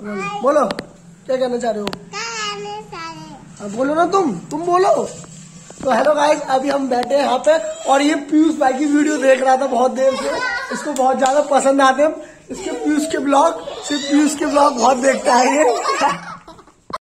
बोलो क्या कहना चाह रहे हो? बोलो ना तुम बोलो। तो हेलो गाइस, अभी हम बैठे हैं यहाँ पे और ये पीयूष भाई की वीडियो देख रहा था बहुत देर से। इसको बहुत ज्यादा पसंद आते हैं इसके पीयूष के ब्लॉग, सिर्फ पीयूष के ब्लॉग बहुत देखता है ये।